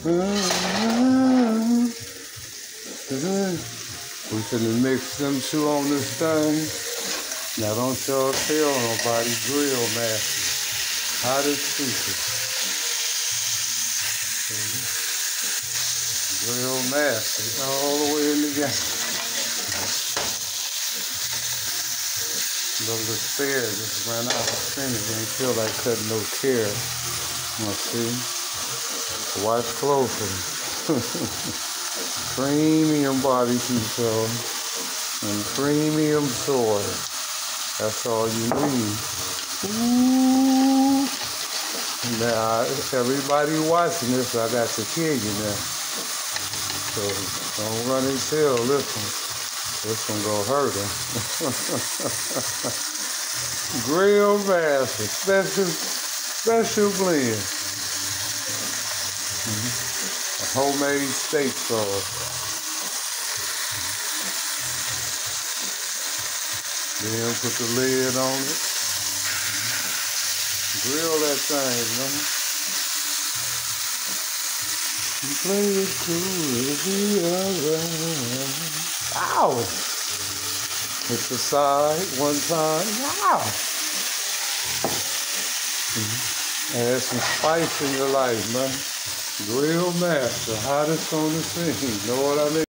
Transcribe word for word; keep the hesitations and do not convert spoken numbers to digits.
We finna mix them two on this thing. Now don't y'all tell nobody. Grill master. Hottest secret. Grill master. All the way in the game. Little spare just ran out of spinach. Ain't feel like cutting no carrots. Let's see. Watch closer. Premium barbecue sauce and premium soy. That's all you need. Ooh. Now, everybody watching this, I got to kill you now. So don't run and tell this one. This one gonna hurt him. Grill master, special, special blend. Mm-hmm. A homemade steak sauce. Then put the lid on it. Grill that thing, man. Play it cool as the other. Ow! Hit the side one time. Ow! Mm-hmm. Add some spice in your life, man. Grill master, hottest on the scene. Know what I mean?